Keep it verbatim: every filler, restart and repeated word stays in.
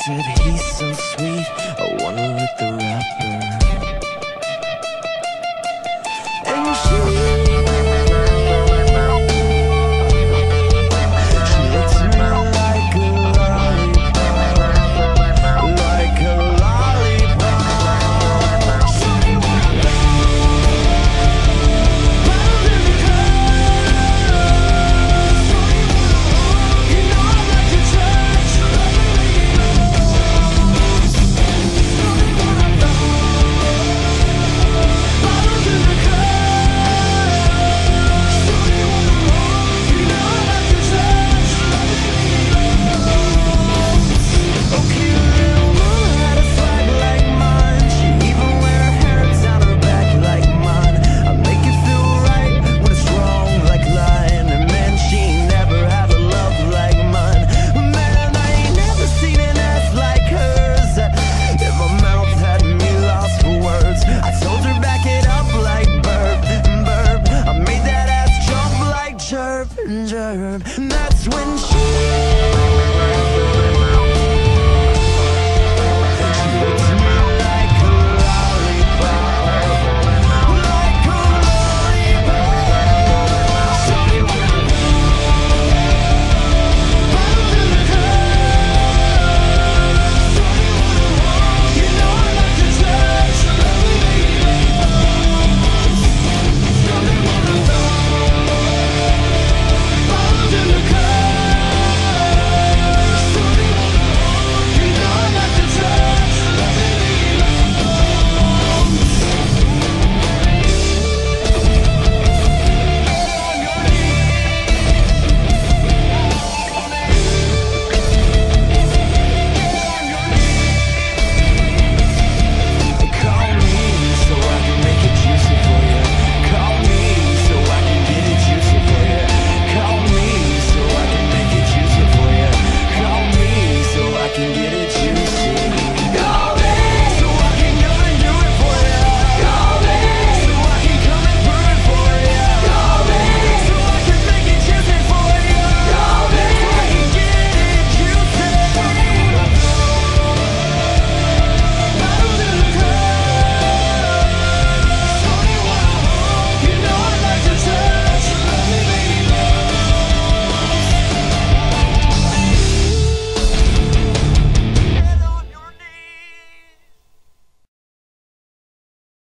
said he's so sweet, I wanna lick the rapper. And she, she licks me like a lollipop, like a lollipop. Shawty wanna go, bottles in the club. Shawty wanna roll, you know I like to touch. Shawty wanna go, bottles in the club. Shawty wanna roll, you know I like to touch. Okay, little mama had a swag like mine. She even wear her hair down her back like mine. I make it feel right when it's wrong like lying. And man, she ain't never had a love like mine. Man, I ain't never seen an ass like hers. If my mouth had me lost for words, I told her back it up like burp, burp. I made that ass jump like chirp, chirp. And that's when she